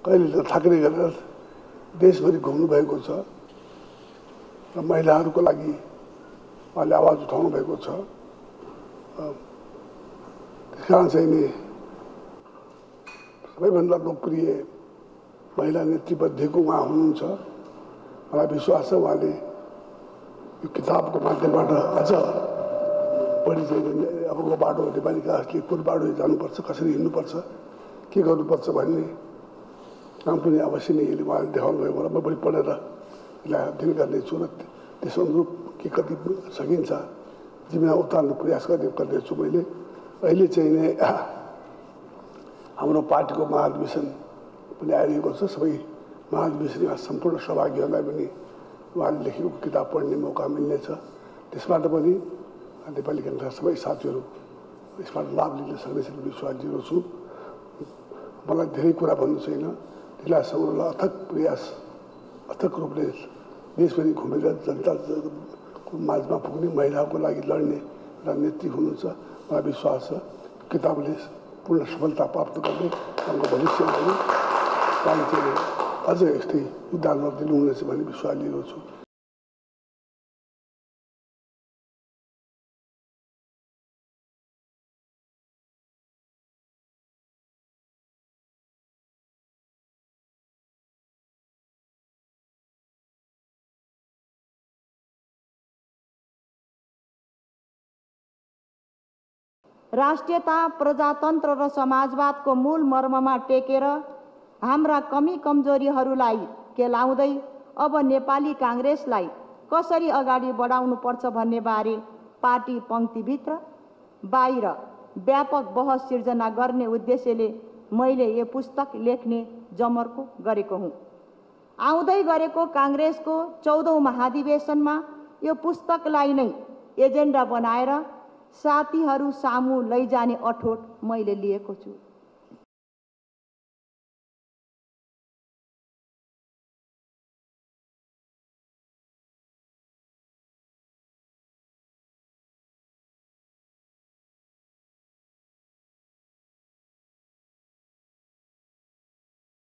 कहिले त थाक्ने गरेर देशभरि घुम्नु भएको छ र महिलाहरूको लागि उहाँले आवाज उठाउनु भएको छ। त्यसकारण चाहिँ नि सबैभन्दा लोकप्रिय महिला नेत्री मध्येको उहाँ हुनुहुन्छ। मलाई विश्वास छ उहाँले यो किताबको माध्यमबाट अझ बढी चाहिँ अबको बाटो नेपाली इतिहासले कुन बाटो जानुपर्छ, कसरी हिँड्नुपर्छ, के गर्नुपर्छ भन्ने काम पनि अवश्य नै यसले उहाँले देखाउनु भएको र म पनि पढेर यसलाई अध्ययन गर्नेछु र त्यस अनुरूप के कति सकिन्छ जिम्मेमा उतार्ने प्रयास गर्नेछु मैले। अहिले चाहिँ नै हाम्रो पार्टीको महाधिवेशन पनि आइरहेको छ। सबै महाधिवेशनमा सम्पूर्ण सहभागीहरूलाई पनि उहाँले लेखेको किताब पढ्ने मौका मिल्नेछ। त्यसबाट पनि नेपाली काङ्ग्रेसका सबै साथीहरू यसबाट लाभ लिन सक्नेछन् विश्वास दिएको छु। मलाई धेरै कुरा भन्नु छैन। जिल्ला समूहलाई अथक प्रयास अथक रूपले देशभरि घुमेर जनताको माझमा पुग्ने महिलाको लागि लड्ने एउटा नेत्री हुनुहुन्छ। मलाई विश्वास छ किताबले पूर्ण सफलता प्राप्त गर्ने हाम्रो भविष्यमा पनि उहाँले चाहिँ अझ यस्तै योगदान दिनुहुनेछ भन्ने विश्वास लिएको छु। राष्ट्रियता, प्रजातन्त्र र समाजवादको मूल मर्ममा टेकेर हाम्रा कमी कमजोरीहरूलाई केलाउँदै अब नेपाली काङ्ग्रेसलाई कसरी अगाडि बढाउनुपर्छ भन्ने बारे पार्टी पङ्क्तिभित्र बाहिर व्यापक बहस सिर्जना गर्ने उद्देश्यले मैले यो पुस्तक लेख्ने जमर्को गरेको हुँ। आउँदै गरेको काङ्ग्रेसको 14औं महाधिवेशनमा यो पुस्तकलाई नै एजेन्डा बनाएर साथीहरू सामु लैजाने अठोट मैले लिएको छु।